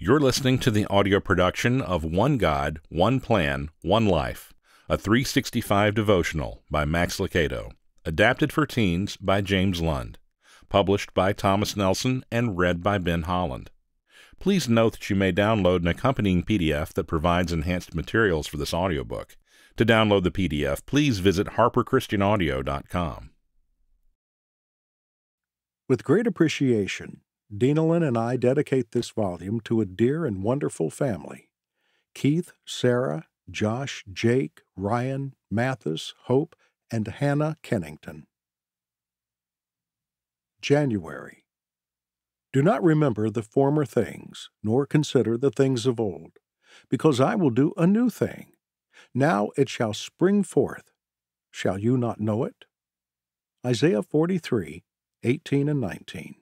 You're listening to the audio production of One God, One Plan, One Life, a 365 devotional by Max Lucado, adapted for teens by James Lund, published by Thomas Nelson and read by Ben Holland. Please note that you may download an accompanying PDF that provides enhanced materials for this audiobook. To download the PDF, please visit harperchristianaudio.com. With great appreciation, Dinalyn and I dedicate this volume to a dear and wonderful family: Keith, Sarah, Josh, Jake, Ryan, Mathis, Hope, and Hannah Kennington. January. Do not remember the former things, nor consider the things of old, because I will do a new thing. Now it shall spring forth. Shall you not know it? Isaiah 43:18 and 19.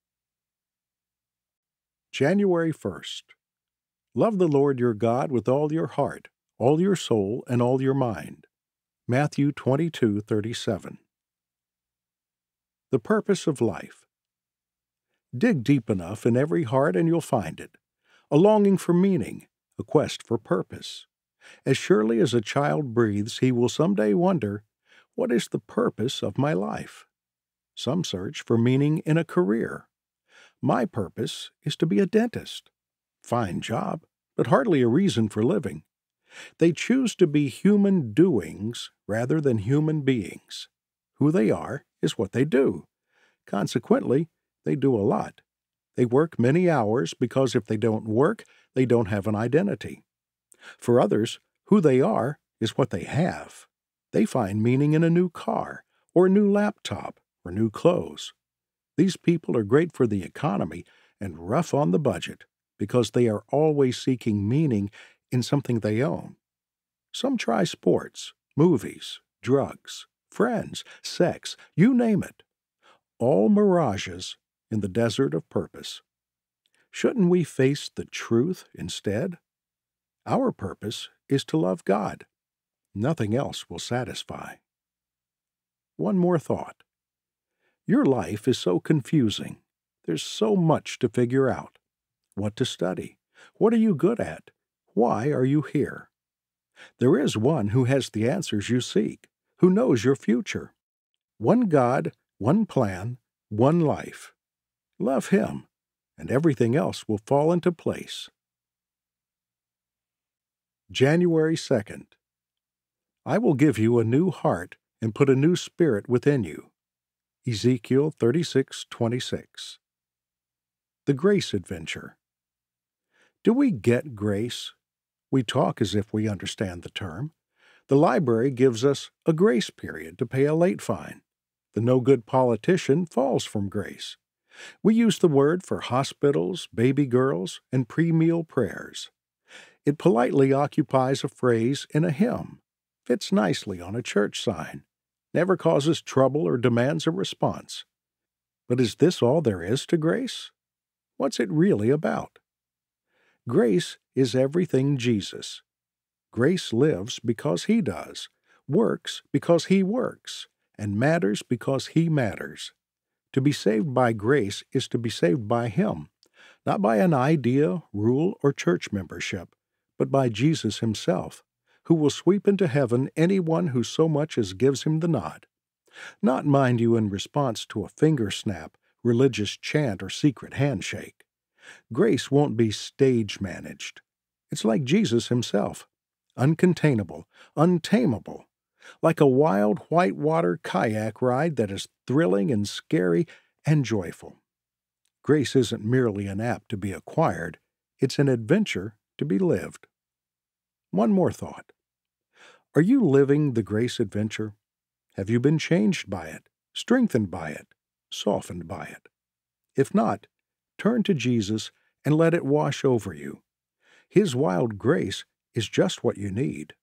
January 1st. Love the Lord your God with all your heart, all your soul, and all your mind. Matthew 22:37. The purpose of life. Dig deep enough in every heart and you'll find it. A longing for meaning, a quest for purpose. As surely as a child breathes, he will someday wonder, what is the purpose of my life? Some search for meaning in a career. My purpose is to be a dentist. Fine job, but hardly a reason for living. They choose to be human doings rather than human beings. Who they are is what they do. Consequently, they do a lot. They work many hours because if they don't work, they don't have an identity. For others, who they are is what they have. They find meaning in a new car, or a new laptop, or new clothes. These people are great for the economy and rough on the budget because they are always seeking meaning in something they own. Some try sports, movies, drugs, friends, sex, you name it. All mirages in the desert of purpose. Shouldn't we face the truth instead? Our purpose is to love God. Nothing else will satisfy. One more thought. Your life is so confusing. There's so much to figure out. What to study? What are you good at? Why are you here? There is one who has the answers you seek, who knows your future. One God, one plan, one life. Love Him, and everything else will fall into place. January 2nd. I will give you a new heart and put a new spirit within you. Ezekiel 36:26. The Grace Adventure. Do we get grace? We talk as if we understand the term. The library gives us a grace period to pay a late fine. The no-good politician falls from grace. We use the word for hospitals, baby girls, and pre-meal prayers. It politely occupies a phrase in a hymn, fits nicely on a church sign, never causes trouble or demands a response. But is this all there is to grace? What's it really about? Grace is everything Jesus. Grace lives because He does, works because He works, and matters because He matters. To be saved by grace is to be saved by Him, not by an idea, rule, or church membership, but by Jesus Himself, who will sweep into heaven anyone who so much as gives Him the nod. Not, mind you, in response to a finger snap, religious chant, or secret handshake. Grace won't be stage-managed. It's like Jesus Himself, uncontainable, untamable, like a wild whitewater kayak ride that is thrilling and scary and joyful. Grace isn't merely an app to be acquired, it's an adventure to be lived. One more thought. Are you living the grace adventure? Have you been changed by it, strengthened by it, softened by it? If not, turn to Jesus and let it wash over you. His wild grace is just what you need.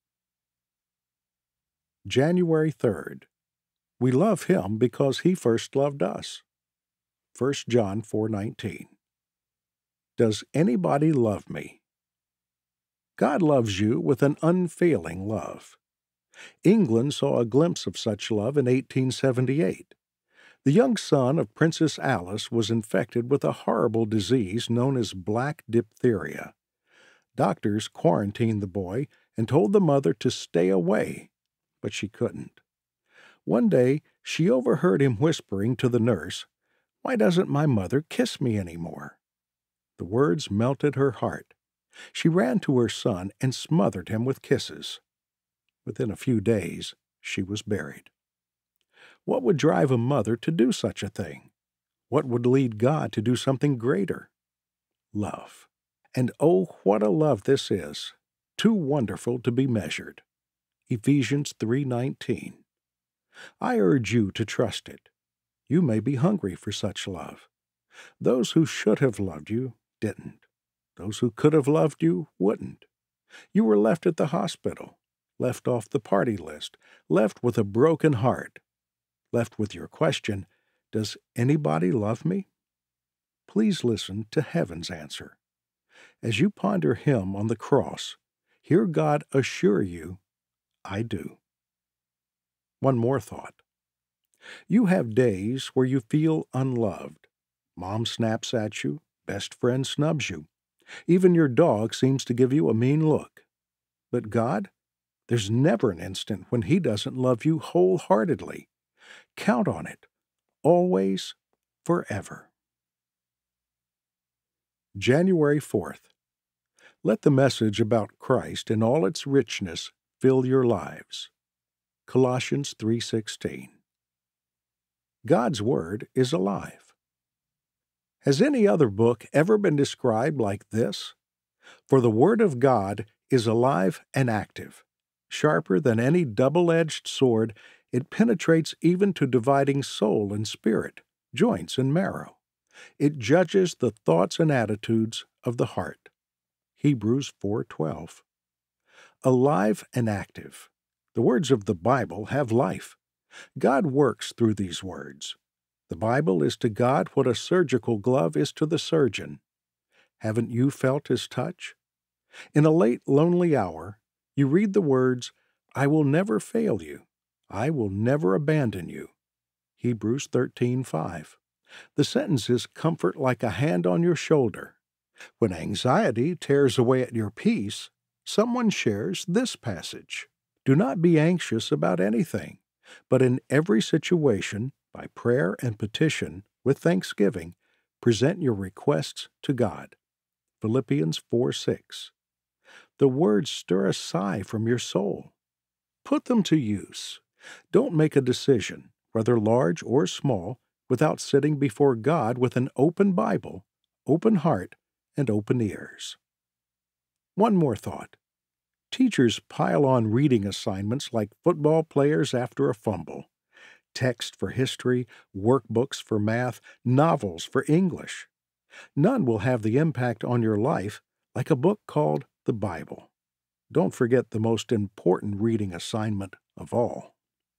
January 3rd. We love Him because He first loved us. 1 John 4:19. Does anybody love me? God loves you with an unfailing love. England saw a glimpse of such love in 1878. The young son of Princess Alice was infected with a horrible disease known as black diphtheria. Doctors quarantined the boy and told the mother to stay away, but she couldn't. One day, she overheard him whispering to the nurse, "Why doesn't my mother kiss me anymore?" The words melted her heart. She ran to her son and smothered him with kisses. Within a few days, she was buried. What would drive a mother to do such a thing? What would lead God to do something greater? Love. And oh, what a love this is, too wonderful to be measured. Ephesians 3:19. I urge you to trust it. You may be hungry for such love. Those who should have loved you didn't. Those who could have loved you wouldn't. You were left at the hospital, left off the party list, left with a broken heart, left with your question, does anybody love me? Please listen to heaven's answer. As you ponder Him on the cross, hear God assure you, I do. One more thought. You have days where you feel unloved. Mom snaps at you, best friend snubs you. Even your dog seems to give you a mean look. But God? There's never an instant when He doesn't love you wholeheartedly. Count on it, always, forever. January 4th. Let the message about Christ in all its richness fill your lives. Colossians 3:16. God's Word is alive. Has any other book ever been described like this? For the Word of God is alive and active. Sharper than any double-edged sword, it penetrates even to dividing soul and spirit, joints and marrow. It judges the thoughts and attitudes of the heart. Hebrews 4:12. Alive and active. The words of the Bible have life. God works through these words. The Bible is to God what a surgical glove is to the surgeon. Haven't you felt His touch? In a late, lonely hour, you read the words, I will never fail you. I will never abandon you. Hebrews 13:5. The sentences comfort like a hand on your shoulder. When anxiety tears away at your peace, someone shares this passage. Do not be anxious about anything, but in every situation, by prayer and petition, with thanksgiving, present your requests to God. Philippians 4:6. The words stir a sigh from your soul. Put them to use. Don't make a decision, whether large or small, without sitting before God with an open Bible, open heart, and open ears. One more thought. Teachers pile on reading assignments like football players after a fumble. Text for history, workbooks for math, novels for English. None will have the impact on your life like a book called the Bible. Don't forget the most important reading assignment of all.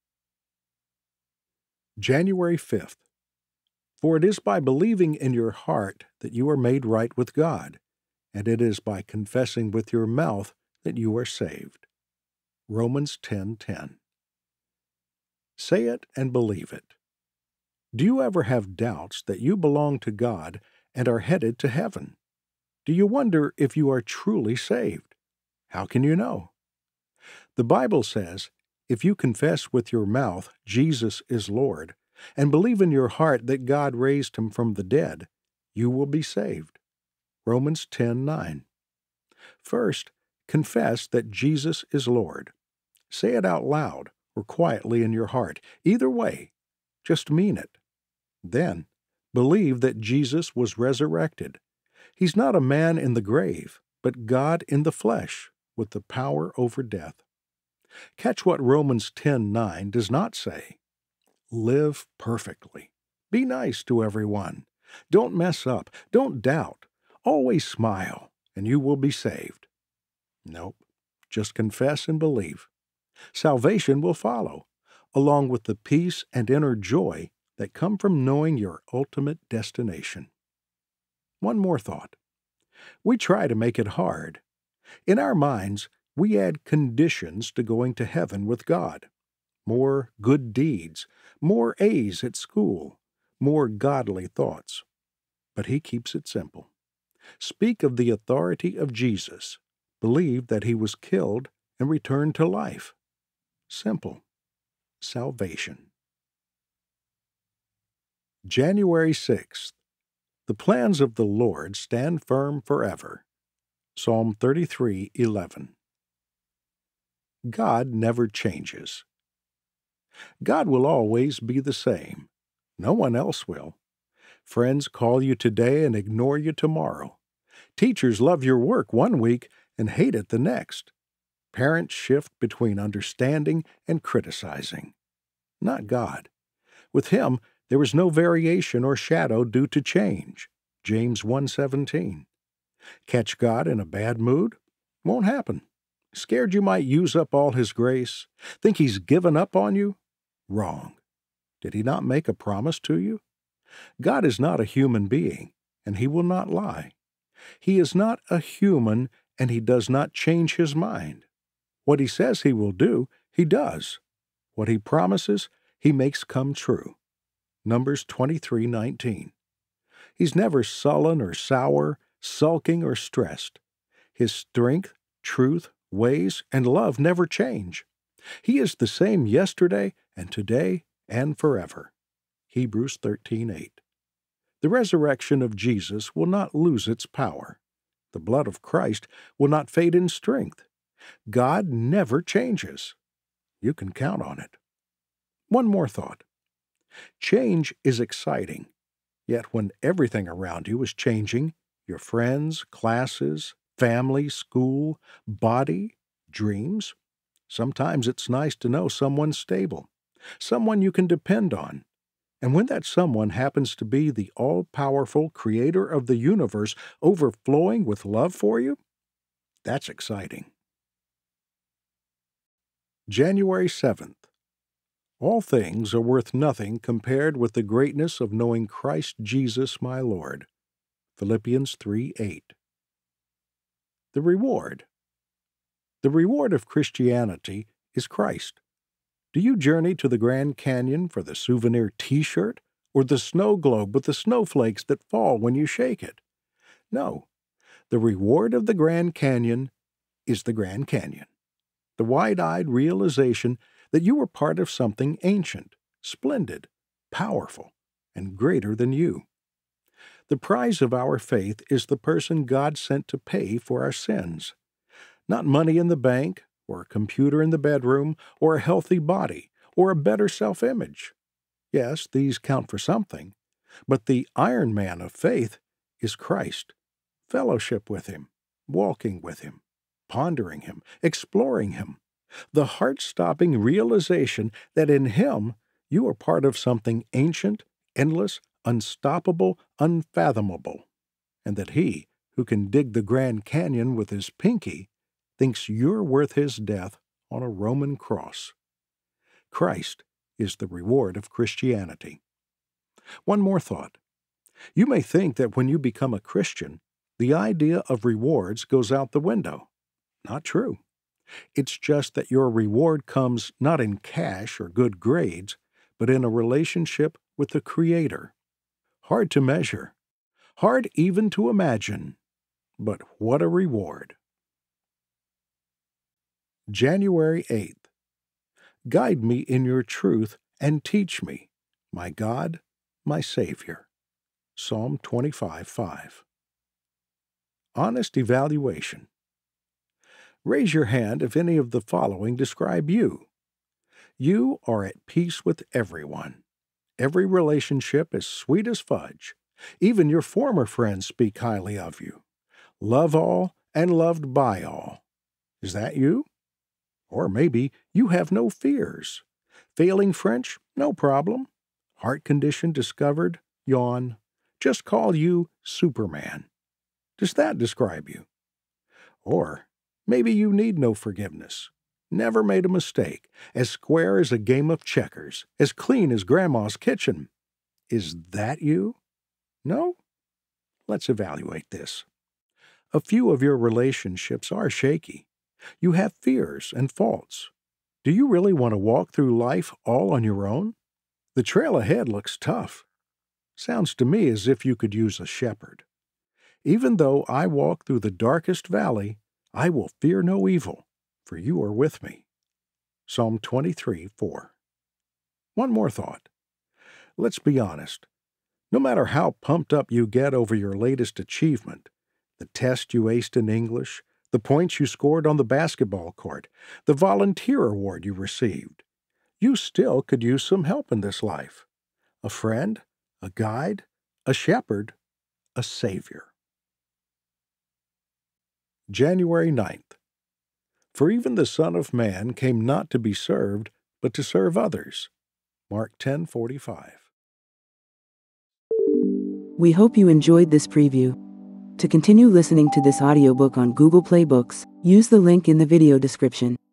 January 5th. For it is by believing in your heart that you are made right with God, and it is by confessing with your mouth that you are saved. Romans 10:10. Say it and believe it. Do you ever have doubts that you belong to God and are headed to heaven? Do you wonder if you are truly saved? How can you know? The Bible says, if you confess with your mouth Jesus is Lord, and believe in your heart that God raised Him from the dead, you will be saved. Romans 10:9. First, confess that Jesus is Lord. Say it out loud or quietly in your heart. Either way, just mean it. Then, believe that Jesus was resurrected. He's not a man in the grave, but God in the flesh, with the power over death. Catch what Romans 10:9 does not say. Live perfectly. Be nice to everyone. Don't mess up. Don't doubt. Always smile, and you will be saved. Nope. Just confess and believe. Salvation will follow, along with the peace and inner joy that come from knowing your ultimate destination. One more thought. We try to make it hard. In our minds, we add conditions to going to heaven with God. More good deeds, more A's at school, more godly thoughts. But he keeps it simple. Speak of the authority of Jesus. Believe that he was killed and returned to life. Simple. Salvation. January 6th. The plans of the Lord stand firm forever. Psalm 33:11. God never changes. God will always be the same. No one else will. Friends call you today and ignore you tomorrow. Teachers love your work one week and hate it the next. Parents shift between understanding and criticizing. Not God. With him, there is no variation or shadow due to change. James 1:17. Catch God in a bad mood? Won't happen. Scared you might use up all his grace? Think he's given up on you? Wrong. Did he not make a promise to you? God is not a human being, and he will not lie. He is not a human, and he does not change his mind. What he says he will do, he does. What he promises, he makes come true. Numbers 23:19. He's never sullen or sour, sulking or stressed. His strength, truth, ways, and love never change. He is the same yesterday and today and forever. Hebrews 13:8. The resurrection of Jesus will not lose its power. The blood of Christ will not fade in strength. God never changes. You can count on it. One more thought. Change is exciting, yet when everything around you is changing, your friends, classes, family, school, body, dreams, sometimes it's nice to know someone's stable, someone you can depend on. And when that someone happens to be the all-powerful creator of the universe overflowing with love for you, that's exciting. January 7th. All things are worth nothing compared with the greatness of knowing Christ Jesus my Lord. Philippians 3:8. The reward. The reward of Christianity is Christ. Do you journey to the Grand Canyon for the souvenir T-shirt or the snow globe with the snowflakes that fall when you shake it? No. The reward of the Grand Canyon is the Grand Canyon. The wide-eyed realization that you were part of something ancient, splendid, powerful, and greater than you. The prize of our faith is the person God sent to pay for our sins. Not money in the bank, or a computer in the bedroom, or a healthy body, or a better self-image. Yes, these count for something, but the Iron Man of faith is Christ. Fellowship with him, walking with him, pondering him, exploring him. The heart-stopping realization that in him you are part of something ancient, endless, unstoppable, unfathomable, and that he, who can dig the Grand Canyon with his pinky, thinks you're worth his death on a Roman cross. Christ is the reward of Christianity. One more thought. You may think that when you become a Christian, the idea of rewards goes out the window. Not true. It's just that your reward comes not in cash or good grades, but in a relationship with the Creator. Hard to measure, hard even to imagine, but what a reward. January 8th. Guide me in your truth and teach me, my God, my Savior. Psalm 25:5. Honest evaluation. Raise your hand if any of the following describe you. You are at peace with everyone. Every relationship is sweet as fudge. Even your former friends speak highly of you. Love all and loved by all. Is that you? Or maybe you have no fears. Failing French? No problem. Heart condition discovered? Yawn. Just call you Superman. Does that describe you? Or maybe you need no forgiveness. Never made a mistake. As square as a game of checkers. As clean as Grandma's kitchen. Is that you? No? Let's evaluate this. A few of your relationships are shaky. You have fears and faults. Do you really want to walk through life all on your own? The trail ahead looks tough. Sounds to me as if you could use a shepherd. Even though I walk through the darkest valley, I will fear no evil, for you are with me. Psalm 23:4. One more thought. Let's be honest. No matter how pumped up you get over your latest achievement, the test you aced in English, the points you scored on the basketball court, the volunteer award you received, you still could use some help in this life. A friend, a guide, a shepherd, a savior. January 9th. For even the Son of Man came not to be served, but to serve others. Mark 10:45. We hope you enjoyed this preview. To continue listening to this audiobook on Google Play Books, use the link in the video description.